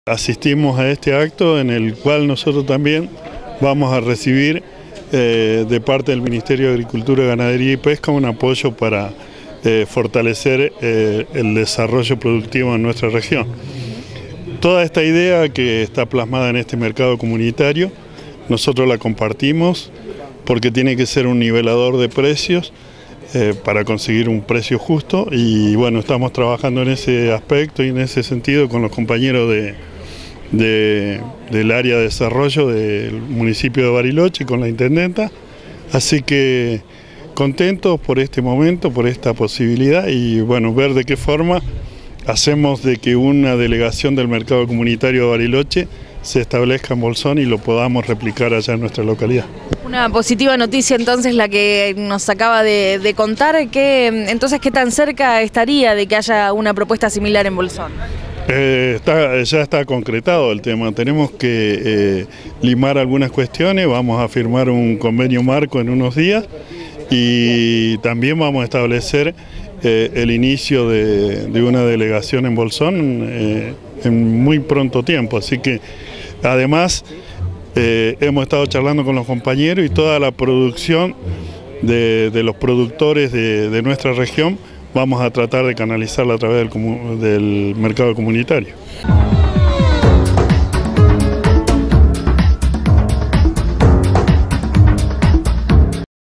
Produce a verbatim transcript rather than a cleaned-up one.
Asistimos a este acto en el cual nosotros también vamos a recibir eh, de parte del Ministerio de Agricultura, Ganadería y Pesca un apoyo para eh, fortalecer eh, el desarrollo productivo en nuestra región. Toda esta idea que está plasmada en este mercado comunitario, nosotros la compartimos porque tiene que ser un nivelador de precios eh, para conseguir un precio justo, y bueno, estamos trabajando en ese aspecto y en ese sentido con los compañeros de De, del área de desarrollo del municipio de Bariloche con la intendenta, así que contentos por este momento, por esta posibilidad, y bueno, ver de qué forma hacemos de que una delegación del mercado comunitario de Bariloche se establezca en Bolsón y lo podamos replicar allá en nuestra localidad. Una positiva noticia entonces la que nos acaba de, de contar, que entonces qué tan cerca estaría de que haya una propuesta similar en Bolsón. Eh, está, ya está concretado el tema, tenemos que eh, limar algunas cuestiones, vamos a firmar un convenio marco en unos días y también vamos a establecer eh, el inicio de, de una delegación en Bolsón eh, en muy pronto tiempo, así que además eh, hemos estado charlando con los compañeros y toda la producción de, de los productores de, de nuestra región vamos a tratar de canalizarla a través del, del mercado comunitario.